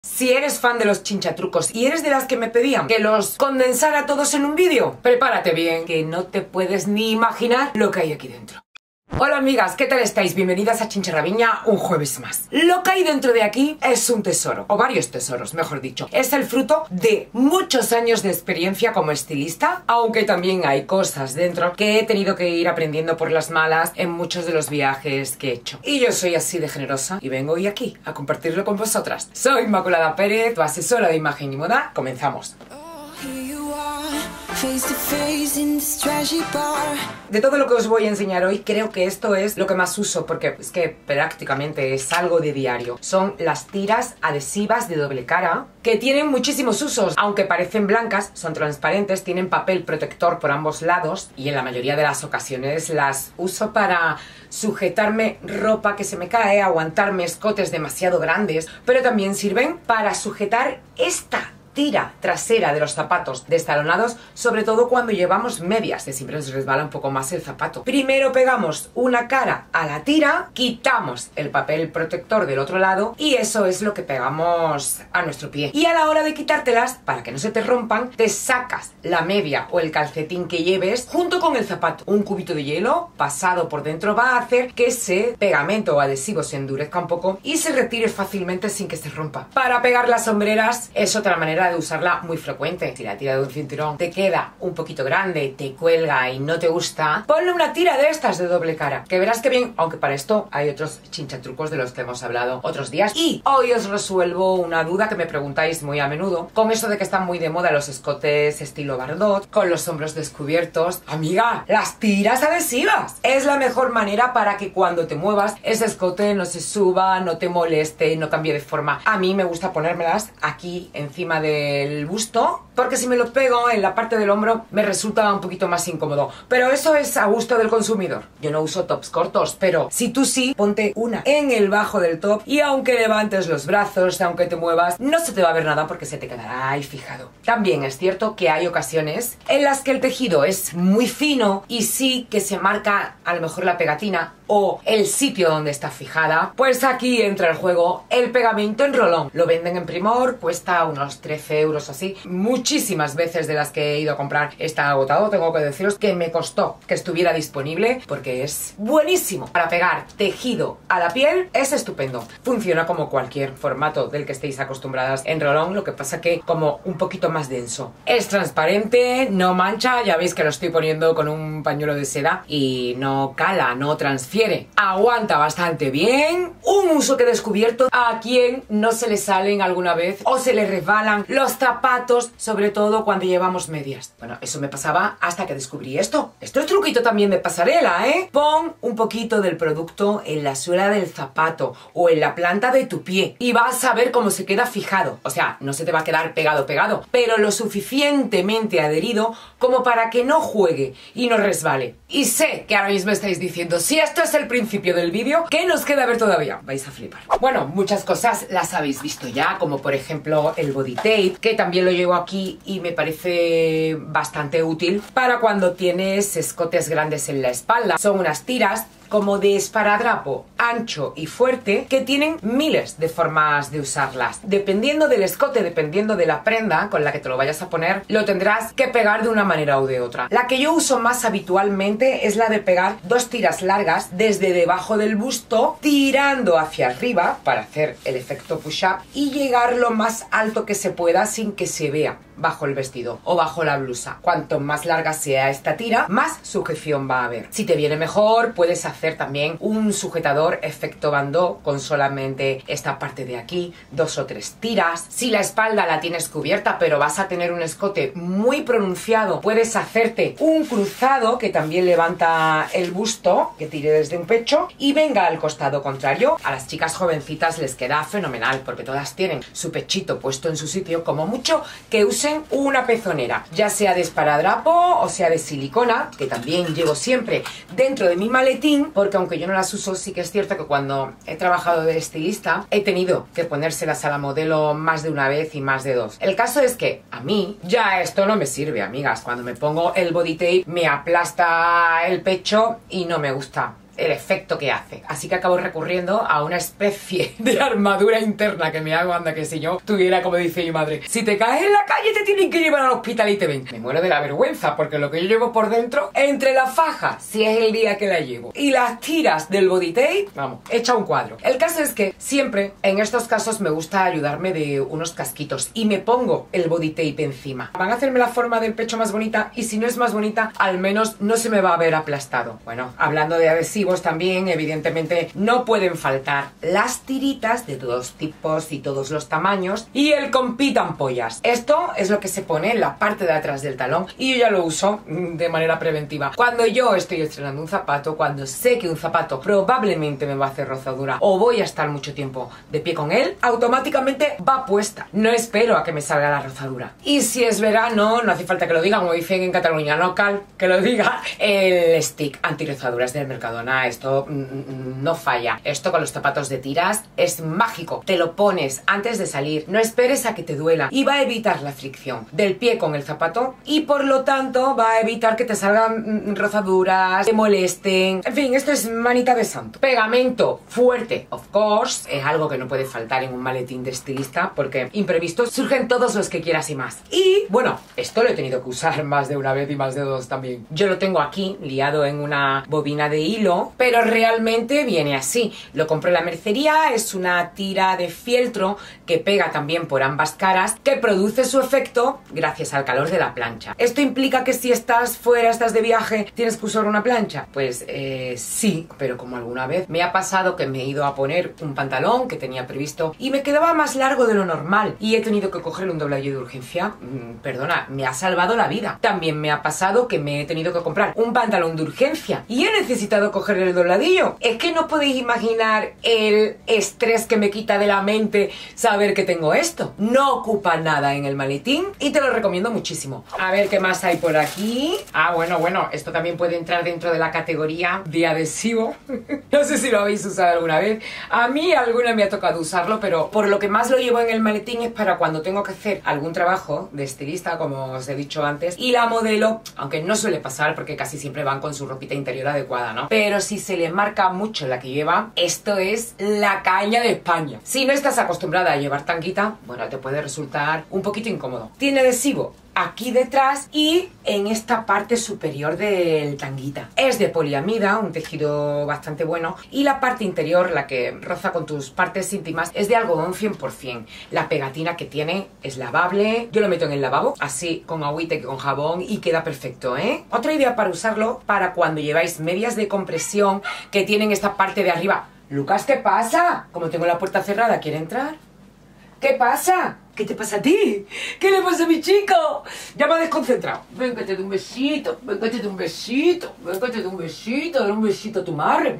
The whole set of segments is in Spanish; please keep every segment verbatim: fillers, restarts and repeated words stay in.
Si eres fan de los chinchatrucos y eres de las que me pedían que los condensara todos en un vídeo, prepárate bien, que no te puedes ni imaginar lo que hay aquí dentro. Hola amigas, ¿qué tal estáis? Bienvenidas a Chincharrabiña un jueves más. Lo que hay dentro de aquí es un tesoro, o varios tesoros, mejor dicho. Es el fruto de muchos años de experiencia como estilista, aunque también hay cosas dentro que he tenido que ir aprendiendo por las malas en muchos de los viajes que he hecho. Y yo soy así de generosa y vengo hoy aquí a compartirlo con vosotras. Soy Inmaculada Pérez, tu asesora de imagen y moda. Comenzamos. De todo lo que os voy a enseñar hoy, creo que esto es lo que más uso, porque es que prácticamente es algo de diario. Son las tiras adhesivas de doble cara, que tienen muchísimos usos. Aunque parecen blancas, son transparentes, tienen papel protector por ambos lados, y en la mayoría de las ocasiones las uso para sujetarme ropa que se me cae, aguantarme escotes demasiado grandes, pero también sirven para sujetar esta tira trasera de los zapatos destalonados, sobre todo cuando llevamos medias, que siempre nos resbala un poco más el zapato. Primero pegamos una cara a la tira, quitamos el papel protector del otro lado y eso es lo que pegamos a nuestro pie. Y a la hora de quitártelas, para que no se te rompan, te sacas la media o el calcetín que lleves junto con el zapato. Un cubito de hielo pasado por dentro va a hacer que ese pegamento o adhesivo se endurezca un poco y se retire fácilmente sin que se rompa. Para pegar las sombreras es otra manera de usarla muy frecuente. Si la tira de un cinturón te queda un poquito grande, te cuelga y no te gusta, ponle una tira de estas de doble cara, que verás que bien, aunque para esto hay otros chinchatrucos de los que hemos hablado otros días. Y hoy os resuelvo una duda que me preguntáis muy a menudo, con eso de que están muy de moda los escotes estilo Bardot, con los hombros descubiertos. Amiga, las tiras adhesivas es la mejor manera para que cuando te muevas ese escote no se suba, no te moleste, no cambie de forma. A mí me gusta ponérmelas aquí encima de el busto, porque si me lo pego en la parte del hombro me resulta un poquito más incómodo, pero eso es a gusto del consumidor. Yo no uso tops cortos, pero si tú sí, ponte una en el bajo del top y aunque levantes los brazos, aunque te muevas, no se te va a ver nada porque se te quedará ahí fijado. También es cierto que hay ocasiones en las que el tejido es muy fino y sí que se marca a lo mejor la pegatina o el sitio donde está fijada, pues aquí entra el juego el pegamento en rolón. Lo venden en Primor, cuesta unos trece euros así. Muchísimas veces de las que he ido a comprar está agotado. Tengo que deciros que me costó que estuviera disponible porque es buenísimo. Para pegar tejido a la piel es estupendo. Funciona como cualquier formato del que estéis acostumbradas en rolón, lo que pasa que como un poquito más denso. Es transparente, no mancha, ya veis que lo estoy poniendo con un pañuelo de seda y no cala, no transfiere. Aguanta bastante bien. Un uso que he descubierto a quien no se le salen alguna vez o se le resbalan los zapatos, sobre todo cuando llevamos medias. Bueno, eso me pasaba hasta que descubrí esto. Esto es truquito también de pasarela, ¿eh? Pon un poquito del producto en la suela del zapato o en la planta de tu pie y vas a ver cómo se queda fijado. O sea, no se te va a quedar pegado, pegado, pero lo suficientemente adherido como para que no juegue y no resbale. Y sé que ahora mismo estáis diciendo, si esto es el principio del vídeo, ¿qué nos queda ver todavía? Vais a flipar. Bueno, muchas cosas las habéis visto ya, como por ejemplo el body tape, que también lo llevo aquí y me parece bastante útil para cuando tienes escotes grandes en la espalda. Son unas tiras como de esparadrapo ancho y fuerte que tienen miles de formas de usarlas. Dependiendo del escote, dependiendo de la prenda con la que te lo vayas a poner, lo tendrás que pegar de una manera u de otra. La que yo uso más habitualmente es la de pegar dos tiras largas desde debajo del busto, tirando hacia arriba para hacer el efecto push-up y llegar lo más alto que se pueda sin que se vea bajo el vestido o bajo la blusa. Cuanto más larga sea esta tira, más sujeción va a haber. Si te viene mejor, puedes hacer también un sujetador efecto bandó con solamente esta parte de aquí, dos o tres tiras. Si la espalda la tienes cubierta pero vas a tener un escote muy pronunciado, puedes hacerte un cruzado que también levanta el busto, que tire desde un pecho y venga al costado contrario. A las chicas jovencitas les queda fenomenal porque todas tienen su pechito puesto en su sitio, como mucho que usen una pezonera, ya sea de esparadrapo o sea de silicona, que también llevo siempre dentro de mi maletín, porque aunque yo no las uso, sí que es cierto que cuando he trabajado de estilista he tenido que ponérselas a la modelo más de una vez y más de dos. El caso es que a mí ya esto no me sirve, amigas. Cuando me pongo el body tape me aplasta el pecho y no me gusta. el efecto que hace. Así que acabo recurriendo a una especie de armadura interna que me hago, anda que si yo tuviera, como dice mi madre, si te caes en la calle te tienen que llevar al hospital y te ven. Me muero de la vergüenza porque lo que yo llevo por dentro, entre la faja, si es el día que la llevo, y las tiras del body tape, vamos, echa un cuadro. El caso es que siempre en estos casos me gusta ayudarme de unos casquitos y me pongo el body tape encima. Van a hacerme la forma del pecho más bonita y si no es más bonita, al menos no se me va a ver aplastado. Bueno, hablando de adhesivos también, evidentemente no pueden faltar las tiritas de todos tipos y todos los tamaños y el compite ampollas. Esto es lo que se pone en la parte de atrás del talón y yo ya lo uso de manera preventiva. Cuando yo estoy estrenando un zapato, cuando sé que un zapato probablemente me va a hacer rozadura o voy a estar mucho tiempo de pie con él, automáticamente va puesta. No espero a que me salga la rozadura. Y si es verano, no hace falta que lo diga, como dicen en Cataluña, no cal que lo diga, el stick antirozaduras del Mercadona. Esto mm, no falla. Esto con los zapatos de tiras es mágico. Te lo pones antes de salir, no esperes a que te duela y va a evitar la fricción del pie con el zapato y por lo tanto va a evitar que te salgan rozaduras, te molesten. En fin, esto es manita de santo. Pegamento fuerte, of course, es algo que no puede faltar en un maletín de estilista porque imprevistos surgen todos los que quieras y más. Y bueno, esto lo he tenido que usar más de una vez y más de dos también. Yo lo tengo aquí liado en una bobina de hilo, pero realmente viene así. Lo compré en la mercería, es una tira de fieltro que pega también por ambas caras, que produce su efecto gracias al calor de la plancha. ¿Esto implica que si estás fuera, estás de viaje, tienes que usar una plancha? Pues eh, sí, pero como alguna vez me ha pasado que me he ido a poner un pantalón que tenía previsto y me quedaba más largo de lo normal y he tenido que coger un dobladillo de urgencia. Mm, perdona, me ha salvado la vida. También me ha pasado que me he tenido que comprar un pantalón de urgencia y he necesitado coger el dobladillo. Es que no podéis imaginar el estrés que me quita de la mente saber que tengo esto. No ocupa nada en el maletín y te lo recomiendo muchísimo. A ver qué más hay por aquí. Ah, bueno, bueno, esto también puede entrar dentro de la categoría de adhesivo. No sé si lo habéis usado alguna vez. A mí alguna me ha tocado usarlo, pero por lo que más lo llevo en el maletín es para cuando tengo que hacer algún trabajo de estilista, como os he dicho antes, y la modelo, aunque no suele pasar porque casi siempre van con su ropita interior adecuada, ¿no? Pero si se le marca mucho la que lleva, esto es la caña de España. Si no estás acostumbrada a llevar tanguita, bueno, te puede resultar un poquito incómodo. Tiene adhesivo aquí detrás y en esta parte superior del tanguita. Es de poliamida, un tejido bastante bueno, y la parte interior, la que roza con tus partes íntimas, es de algodón cien por cien. La pegatina que tiene es lavable, yo lo meto en el lavabo, así con agüita y con jabón y queda perfecto, ¿eh? Otra idea para usarlo para cuando lleváis medias de compresión que tienen esta parte de arriba. Lucas, ¿qué pasa? Como tengo la puerta cerrada, ¿quiere entrar? ¿Qué pasa? ¿Qué te pasa a ti? ¿Qué le pasa a mi chico? Ya me ha desconcentrado. Ven que te dé un besito, ven que te dé un besito, ven que te dé un besito, dale un besito a tu madre.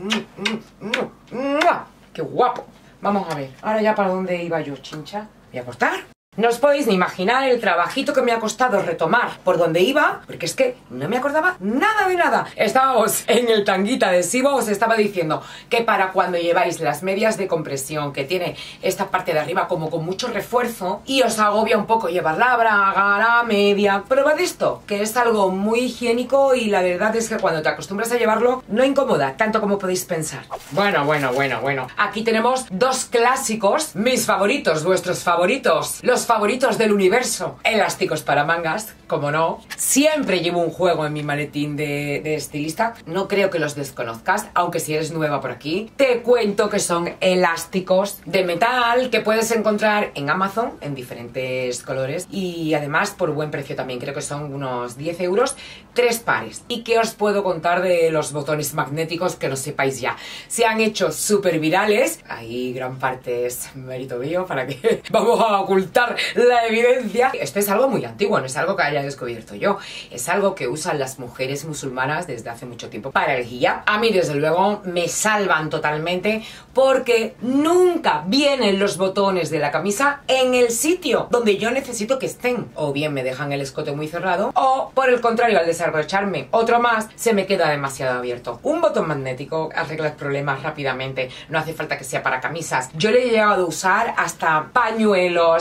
¡Qué guapo! Vamos a ver, ahora ya para dónde iba yo, chincha. Voy a cortar. No os podéis ni imaginar el trabajito que me ha costado retomar por donde iba, porque es que no me acordaba nada de nada. Estábamos en el tanguita adhesivo, os estaba diciendo que para cuando lleváis las medias de compresión, que tiene esta parte de arriba como con mucho refuerzo, y os agobia un poco llevar la braga, la media, probad esto, que es algo muy higiénico y la verdad es que cuando te acostumbras a llevarlo, no incomoda tanto como podéis pensar. Bueno, bueno, bueno, bueno. Aquí tenemos dos clásicos, mis favoritos, vuestros favoritos, los favoritos del universo. Elásticos para mangas, como no. Siempre llevo un juego en mi maletín de, de estilista. No creo que los desconozcas, aunque si eres nueva por aquí, te cuento que son elásticos de metal que puedes encontrar en Amazon en diferentes colores y además por buen precio también. Creo que son unos diez euros, tres pares. ¿Y qué os puedo contar de los botones magnéticos que no sepáis ya? Se han hecho súper virales. Ahí gran parte es mérito mío para que vamos a ocultar la evidencia. Esto es algo muy antiguo, no es algo que haya descubierto yo, es algo que usan las mujeres musulmanas desde hace mucho tiempo para el hijab. A mí desde luego me salvan totalmente porque nunca vienen los botones de la camisa en el sitio donde yo necesito que estén, o bien me dejan el escote muy cerrado o por el contrario al desabrocharme otro más se me queda demasiado abierto. Un botón magnético arregla el problema rápidamente, no hace falta que sea para camisas. Yo le he llegado a usar hasta pañuelos, al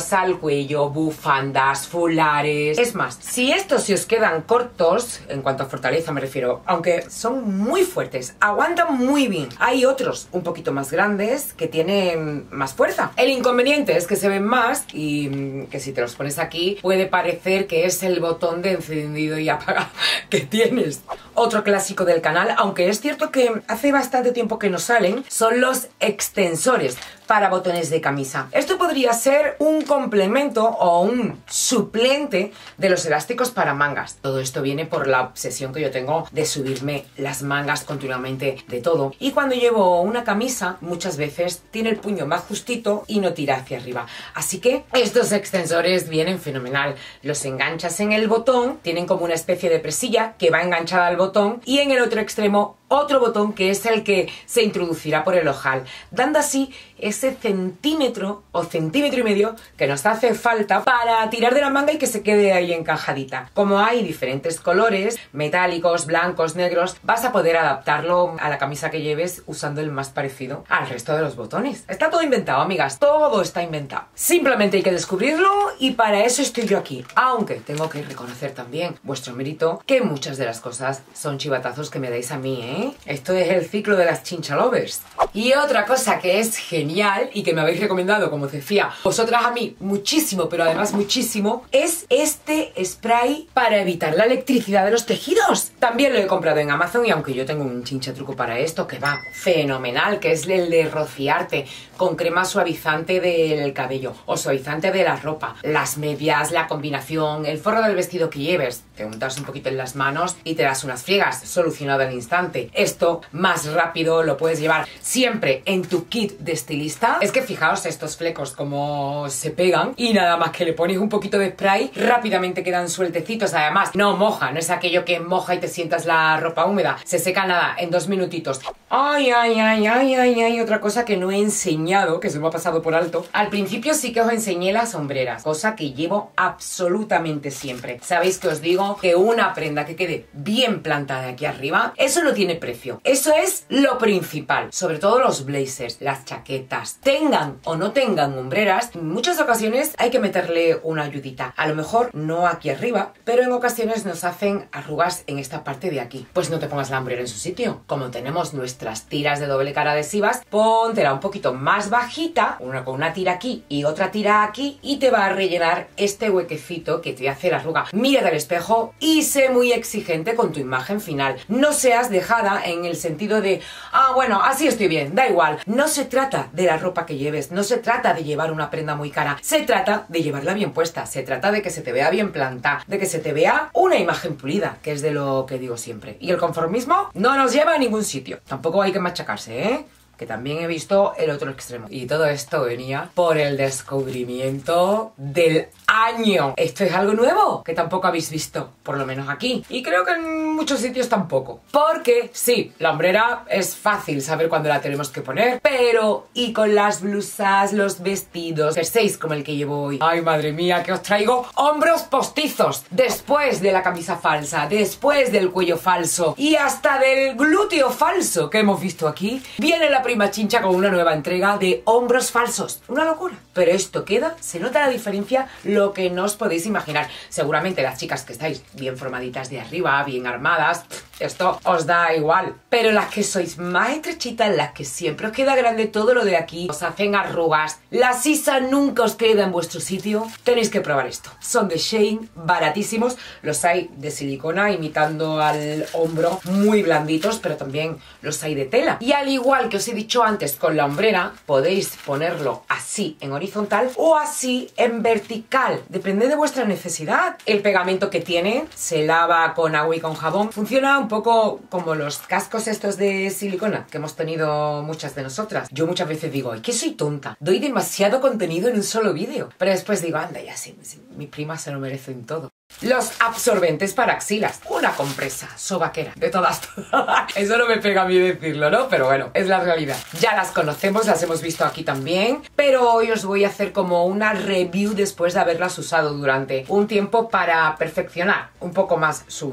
cuello, bufandas, fulares. Es más, si estos se os quedan cortos, en cuanto a fortaleza me refiero, aunque son muy fuertes, aguantan muy bien. Hay otros un poquito más grandes que tienen más fuerza. El inconveniente es que se ven más y que si te los pones aquí puede parecer que es el botón de encendido y apagado que tienes. Otro clásico del canal, aunque es cierto que hace bastante tiempo que no salen, son los extensores para botones de camisa. Esto podría ser un complemento o un suplente de los elásticos para mangas. Todo esto viene por la obsesión que yo tengo de subirme las mangas continuamente de todo. Y cuando llevo una camisa, muchas veces tiene el puño más justito y no tira hacia arriba. Así que estos extensores vienen fenomenal. Los enganchas en el botón, tienen como una especie de presilla que va enganchada al botón y en el otro extremo otro botón que es el que se introducirá por el ojal, dando así ese centímetro o centímetro y medio que nos hace falta para tirar de la manga y que se quede ahí encajadita. Como hay diferentes colores, metálicos, blancos, negros, vas a poder adaptarlo a la camisa que lleves usando el más parecido al resto de los botones. Está todo inventado, amigas, todo está inventado. Simplemente hay que descubrirlo y para eso estoy yo aquí. Aunque tengo que reconocer también vuestro mérito que muchas de las cosas son chivatazos que me dais a mí, ¿eh? Esto es el ciclo de las chincha lovers. Y otra cosa que es genial y que me habéis recomendado, como os decía, vosotras a mí muchísimo, pero además muchísimo, es este spray para evitar la electricidad de los tejidos. También lo he comprado en Amazon y aunque yo tengo un chincha truco para esto que va fenomenal, que es el de rociarte con crema suavizante del cabello o suavizante de la ropa, las medias, la combinación, el forro del vestido que lleves, te untas un poquito en las manos y te das unas friegas, solucionado al instante. Esto más rápido lo puedes llevar siempre en tu kit de estilista. Es que fijaos estos flecos como se pegan y nada más que le pones un poquito de spray rápidamente quedan sueltecitos. Además no moja, no es aquello que moja y te sientas la ropa húmeda, se seca nada en dos minutitos. Ay, ay, ay, ay, ay, ay, otra cosa que no he enseñado, que se me ha pasado por alto. Al principio sí que os enseñé las sombreras, cosa que llevo absolutamente siempre. Sabéis que os digo que una prenda que quede bien plantada aquí arriba, eso no tiene precio. Eso es lo principal. Sobre todo los blazers, las chaquetas, tengan o no tengan hombreras, en muchas ocasiones hay que meterle una ayudita. A lo mejor no aquí arriba, pero en ocasiones nos hacen arrugas en esta parte de aquí. Pues no te pongas la hombrera en su sitio. Como tenemos nuestras tiras de doble cara adhesivas, póntela un poquito más bajita, una con una tira aquí y otra tira aquí, y te va a rellenar este huequecito que te hace la arruga. Mírate al espejo y sé muy exigente con tu imagen final. No seas dejada en el sentido de, ah, bueno, así estoy bien, da igual. No se trata de la ropa que lleves, no se trata de llevar una prenda muy cara, se trata de llevarla bien puesta, se trata de que se te vea bien plantada, de que se te vea una imagen pulida, que es de lo que digo siempre. Y el conformismo no nos lleva a ningún sitio. Tampoco hay que machacarse, ¿eh? Que también he visto el otro extremo. Y todo esto venía por el descubrimiento del año. Esto es algo nuevo que tampoco habéis visto, por lo menos aquí. Y creo que en muchos sitios tampoco. Porque sí, la hombrera es fácil saber cuándo la tenemos que poner, pero y con las blusas, los vestidos, jerseys como el que llevo hoy. Ay, madre mía, que os traigo hombros postizos. Después de la camisa falsa, después del cuello falso y hasta del glúteo falso que hemos visto aquí, viene la prima chincha con una nueva entrega de hombros falsos. Una locura. Pero esto queda, se nota la diferencia, lo que no os podéis imaginar. Seguramente las chicas que estáis bien formaditas de arriba, bien armadas, esto os da igual. Pero las que sois más estrechitas, las que siempre os queda grande todo lo de aquí, os hacen arrugas, la sisa nunca os queda en vuestro sitio, tenéis que probar esto. Son de Shein, baratísimos, los hay de silicona imitando al hombro, muy blanditos, pero también los hay de tela. Y al igual que os he dicho antes con la hombrera, podéis ponerlo así en horizontal o así en vertical, depende de vuestra necesidad. El pegamento que tiene se lava con agua y con jabón, funciona un poco como los cascos estos de silicona que hemos tenido muchas de nosotras. Yo muchas veces digo, ay, que soy tonta, doy demasiado contenido en un solo vídeo, pero después digo, anda, ya sí, sí, mi prima se lo merece en todo. Los absorbentes para axilas, una compresa sobaquera, de todas, todas. Eso no me pega a mí decirlo, ¿no? Pero bueno, es la realidad. Ya las conocemos, las hemos visto aquí también, pero hoy os voy a hacer como una review después de haberlas usado durante un tiempo para perfeccionar un poco más su uso.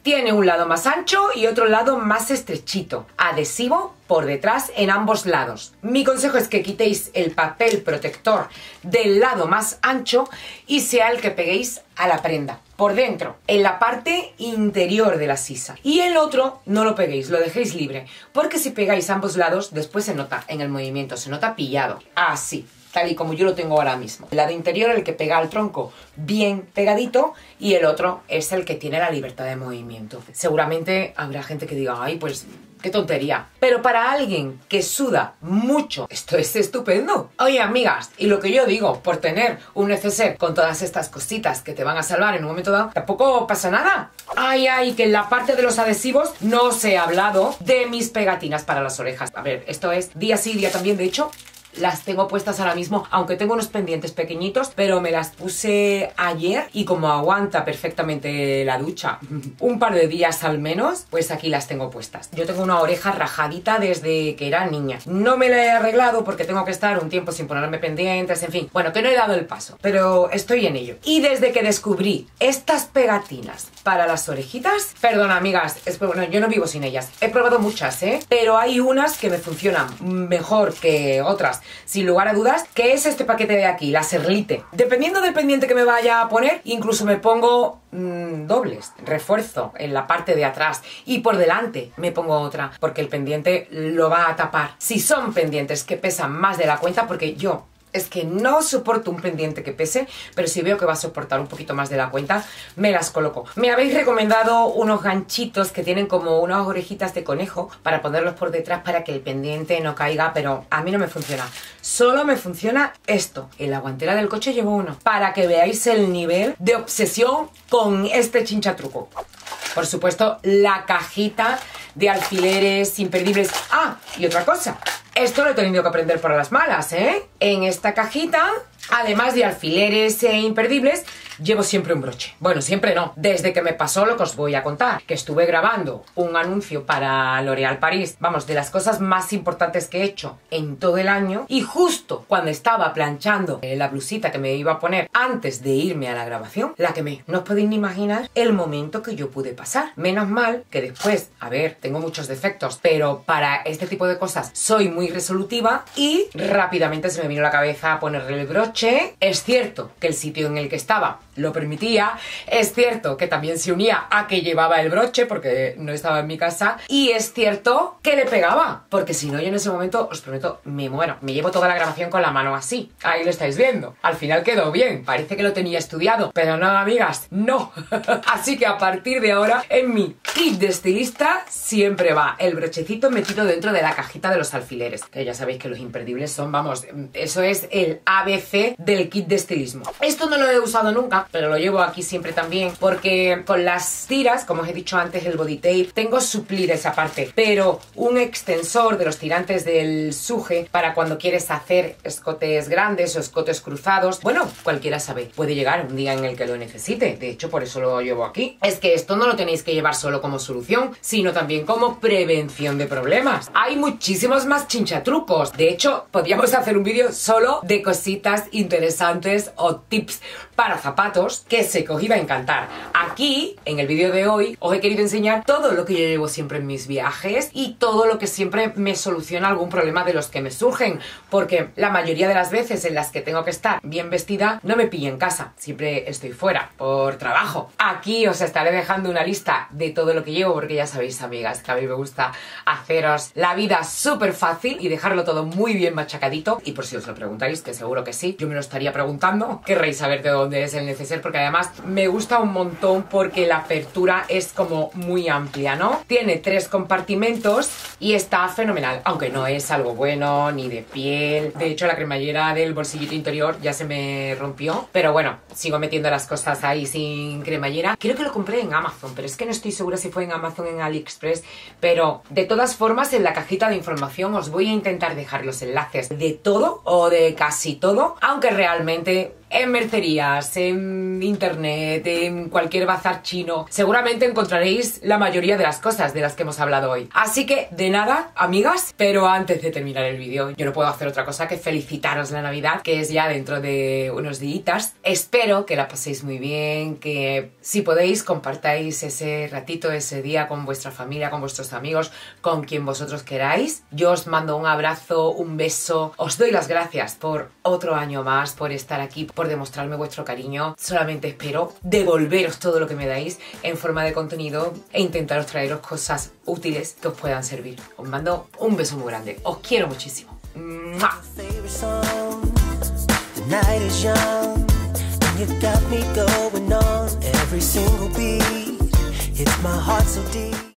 Tiene un lado más ancho y otro lado más estrechito. Adhesivo por detrás en ambos lados. Mi consejo es que quitéis el papel protector del lado más ancho y sea el que peguéis a la prenda. Por dentro, en la parte interior de la sisa. Y el otro no lo peguéis, lo dejéis libre. Porque si pegáis ambos lados, después se nota en el movimiento, se nota pillado. Así. Tal y como yo lo tengo ahora mismo. El lado interior, el que pega al tronco bien pegadito, y el otro es el que tiene la libertad de movimiento. Seguramente habrá gente que diga, ay, pues qué tontería. Pero para alguien que suda mucho, esto es estupendo. Oye, amigas, y lo que yo digo, por tener un neceser con todas estas cositas que te van a salvar en un momento dado, tampoco pasa nada. Ay, ay, que en la parte de los adhesivos no os he hablado de mis pegatinas para las orejas. A ver, esto es día sí, día también. De hecho, las tengo puestas ahora mismo, aunque tengo unos pendientes pequeñitos, pero me las puse ayer y como aguanta perfectamente la ducha un par de días al menos, pues aquí las tengo puestas. Yo tengo una oreja rajadita desde que era niña. No me la he arreglado porque tengo que estar un tiempo sin ponerme pendientes, en fin. Bueno, que no he dado el paso, pero estoy en ello. Y desde que descubrí estas pegatinas para las orejitas, perdona amigas, es, bueno, yo no vivo sin ellas. He probado muchas, ¿eh? Pero hay unas que me funcionan mejor que otras, sin lugar a dudas, que es este paquete de aquí, la Serlite. Dependiendo del pendiente que me vaya a poner, incluso me pongo mmm, dobles, refuerzo en la parte de atrás y por delante me pongo otra, porque el pendiente lo va a tapar. Si son pendientes que pesan más de la cuenta, porque yo es que no soporto un pendiente que pese, pero si veo que va a soportar un poquito más de la cuenta, me las coloco. Me habéis recomendado unos ganchitos que tienen como unas orejitas de conejo para ponerlos por detrás para que el pendiente no caiga, pero a mí no me funciona. Solo me funciona esto. En la guantera del coche llevo uno, para que veáis el nivel de obsesión con este chinchatruco. Por supuesto, la cajita de alfileres imperdibles. Ah, y otra cosa. Esto lo he tenido que aprender por las malas, ¿eh? En esta cajita, además de alfileres e imperdibles, llevo siempre un broche. Bueno, siempre no. Desde que me pasó lo que os voy a contar, que estuve grabando un anuncio para L'Oréal París, vamos, de las cosas más importantes que he hecho en todo el año, y justo cuando estaba planchando la blusita que me iba a poner antes de irme a la grabación, la quemé. No os podéis ni imaginar el momento que yo pude pasar. Menos mal que después, a ver, tengo muchos defectos, pero para este tipo de cosas soy muy resolutiva y rápidamente se me vino a la cabeza ponerle el broche. Es cierto que el sitio en el que estaba lo permitía, es cierto que también se unía a que llevaba el broche porque no estaba en mi casa, y es cierto que le pegaba, porque si no yo en ese momento, os prometo, me muero. Me llevo toda la grabación con la mano así, ahí lo estáis viendo. Al final quedó bien, parece que lo tenía estudiado, pero no, amigas, no. Así que a partir de ahora, en mi kit de estilista siempre va el brochecito metido dentro de la cajita de los alfileres, que ya sabéis que los imperdibles son, vamos, eso es el A B C del kit de estilismo. Esto no lo he usado nunca, pero lo llevo aquí siempre también, porque con las tiras, como os he dicho antes, el body tape, tengo suplir esa parte, pero un extensor de los tirantes del suje para cuando quieres hacer escotes grandes o escotes cruzados, bueno, cualquiera sabe, puede llegar un día en el que lo necesite. De hecho, por eso lo llevo aquí. Es que esto no lo tenéis que llevar solo como solución, sino también como prevención de problemas. Hay muchísimos más chinchatrucos. De hecho, podríamos hacer un vídeo solo de cositas interesantes o tips para zapatos que sé que os iba a encantar. Aquí, en el vídeo de hoy, os he querido enseñar todo lo que yo llevo siempre en mis viajes y todo lo que siempre me soluciona algún problema de los que me surgen, porque la mayoría de las veces en las que tengo que estar bien vestida no me pillo en casa, siempre estoy fuera por trabajo. Aquí os estaré dejando una lista de todo lo que llevo, porque ya sabéis, amigas, que a mí me gusta haceros la vida súper fácil y dejarlo todo muy bien machacadito. Y por si os lo preguntáis, que seguro que sí, yo me lo estaría preguntando, querréis saber de dónde es el neceser, porque además me gusta un montón porque la apertura es como muy amplia, ¿no? Tiene tres compartimentos y está fenomenal, aunque no es algo bueno ni de piel. De hecho, la cremallera del bolsillito interior ya se me rompió, pero bueno, sigo metiendo las cosas ahí sin cremallera. Creo que lo compré en Amazon, pero es que no estoy segura si fue en Amazon o en AliExpress, pero de todas formas en la cajita de información os voy a intentar dejar los enlaces de todo o de casi todo, aunque realmente en mercerías, en internet, en cualquier bazar chino, seguramente encontraréis la mayoría de las cosas de las que hemos hablado hoy. Así que, de nada, amigas, pero antes de terminar el vídeo, yo no puedo hacer otra cosa que felicitaros la Navidad, que es ya dentro de unos días. Espero que la paséis muy bien, que si podéis compartáis ese ratito, ese día con vuestra familia, con vuestros amigos, con quien vosotros queráis. Yo os mando un abrazo, un beso, os doy las gracias por otro año más, por estar aquí, por demostrarme vuestro cariño. Solamente espero devolveros todo lo que me dais en forma de contenido e intentaros traeros cosas útiles que os puedan servir. Os mando un beso muy grande, os quiero muchísimo. ¡Mua! You got me going on every single beat. It's my heart so deep.